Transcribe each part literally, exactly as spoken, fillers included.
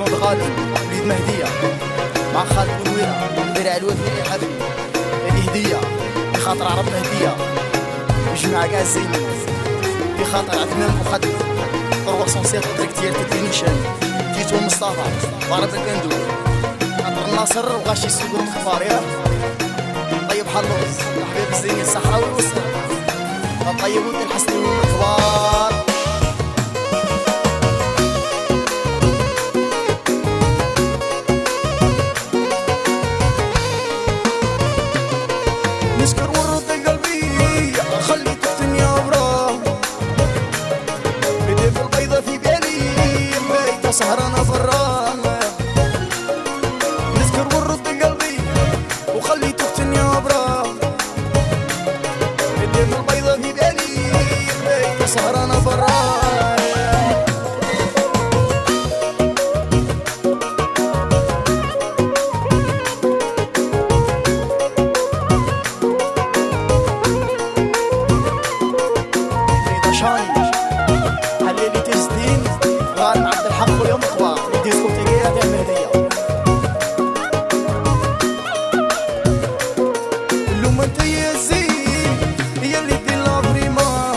ميزون د غالب وليد مهدية مع خالد بنويرة درع الوفي اللي حبي هذه هدية بخاطر عرب مهدية وجماعة كاع الزينين بخاطر عثمان بوخدم ثروة سونسيط ودريكتير تدرينيشان تيتو مصطفى وعرب الكندو خاطر الناصر وغاشي سوق الخبار ياه طيب حلوز الحبيب الزيني الصحراوي والوسط الطيب ود الحسني والكبار نسكر ورد قلبي خليت الدنيا براه بدي في البيضة في بالي بيت سهرانة براه نسكر ورد قلبي وخليت الدنيا براه بدي في البيضة في بالي بيت سهرانة براه حليلي تجدين غانم عبد الحق واليوم اخوان الديسكوتيكية تاع المهدية اللوم انت يا الزين هي اللي دير لافريما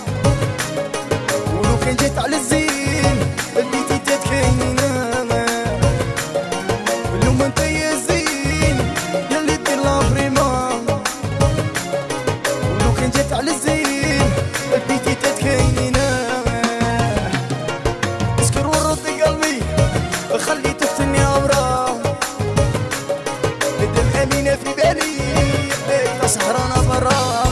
ولو كان جيت على الزين البيتي تتكينينا اللوم انت يا الزين هي اللي دير لافريما ولو كان جيت على الزين البيتي تتكينينا خليت الدنيا وراه بدم أمينة في بالي بيت سهرانة براه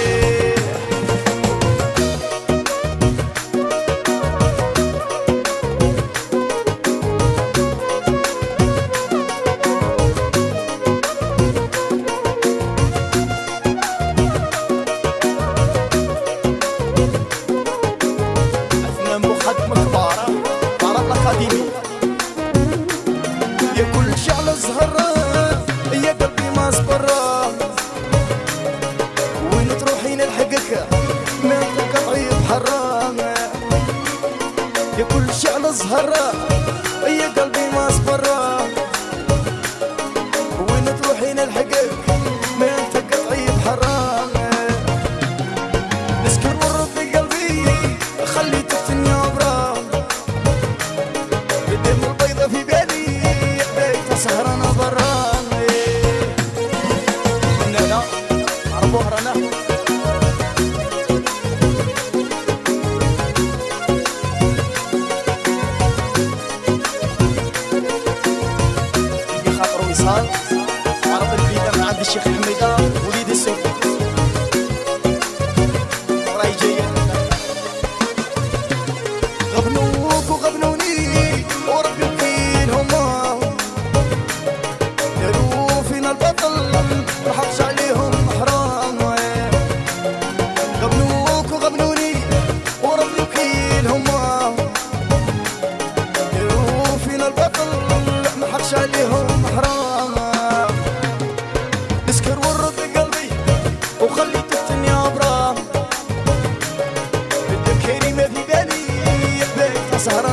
أثناء مخدمة كبارة عرب الأكاديمي يا كل شعل زهرة يا قلبي ما صبرة وين تروحي نلحقك ما تقطعي بحرام يا كل شعل زهرة يا قلبي ما صبرة وين تروحي نلحقك ما تقطعي بحرام نسكر ورد قلبي خليت الدنيا براه بدم البيضة في بالي سهرانة برا من هنا عرب وهرنا يجي خاطر وصال عرب البيدة مع عبد الشيخ حميدة وليد السوق راي جاية غبنوك وغبنوني وربي وكيل هما فينا البطل محطش عليهم حرام غبنوك وغبنوني وربي وكيل هما فينا البطل محطش عليهم حرام نسكر ورد قلبي وخليت الدنيا براه بدك كريمة في بالي بيت سهرة